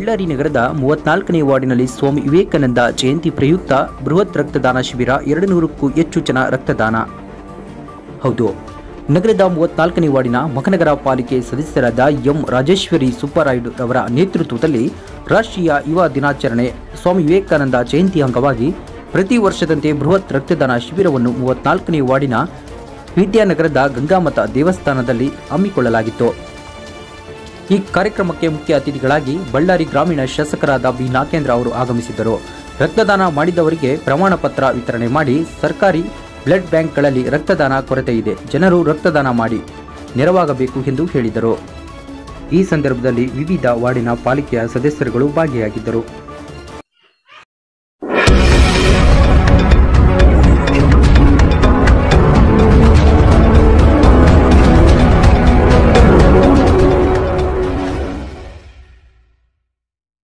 ಬಳ್ಳಾರಿ ನಗರದ 34ನೇ ವಾರ್ಡಿನಲ್ಲಿ ಸ್ವಾಮಿ ವಿವೇಕಾನಂದ ಜಯಂತಿ ಪ್ರಯುಕ್ತ ಬೃಹತ್ ರಕ್ತದಾನ ಶಿಬಿರ 200ಕ್ಕೂ ಹೆಚ್ಚು ಜನ ರಕ್ತದಾನ. ಹೌದು, ನಗರದ 34ನೇ ವಾರ್ಡಿನ ಮಹಾನಗರ ಪಾಲಿಕೆ ಸದಸ್ಯರಾದ ಎಂ ರಾಜೇಶ್ವರಿ ಸುಬ್ಬರಾಯುಡು ಅವರ ನೇತೃತ್ವದಲ್ಲಿ ರಾಷ್ಟ್ರೀಯ ಯುವ ದಿನಾಚರಣೆ ಸ್ವಾಮಿ ವಿವೇಕಾನಂದ ಜಯಂತಿ ಅಂಗವಾಗಿ ಪ್ರತಿ ವರ್ಷದಂತೆ ಬೃಹತ್ ರಕ್ತದಾನ ಶಿಬಿರವನ್ನು 34ನೇ ವಾರ್ಡಿನ ವಿದ್ಯಾನಗರದ ಗಂಗಾಮತ ದೇವಸ್ಥಾನದಲ್ಲಿ ಹಮ್ಮಿಕೊಳ್ಳಲಾಗಿತ್ತು. ಈ ಕಾರ್ಯಕ್ರಮಕ್ಕೆ ಮುಖ್ಯ ಅತಿಥಿಗಳಾಗಿ ಬಳ್ಳಾರಿ ಗ್ರಾಮೀಣ ಶಾಸಕರಾದ ಬಿ ನಾಗೇಂದ್ರ ಅವರು ಆಗಮಿಸಿದ್ದರು. ರಕ್ತದಾನ ಮಾಡಿದವರಿಗೆ ಪ್ರಮಾಣ ಪತ್ರ ವಿತರಣೆ ಮಾಡಿ ಸರ್ಕಾರಿ ಬ್ಲಡ್ ಬ್ಯಾಂಕ್ಗಳಲ್ಲಿ ರಕ್ತದಾನ ಕೊರತೆ ಇದೆ, ಜನರು ರಕ್ತದಾನ ಮಾಡಿ ನೆರವಾಗಬೇಕು ಎಂದು ಹೇಳಿದರು. ಈ ಸಂದರ್ಭದಲ್ಲಿ ವಿವಿಧ ವಾರ್ಡಿನ ಪಾಲಿಕೆಯ ಸದಸ್ಯರುಗಳು ಭಾಗಿಯಾಗಿದ್ದರು.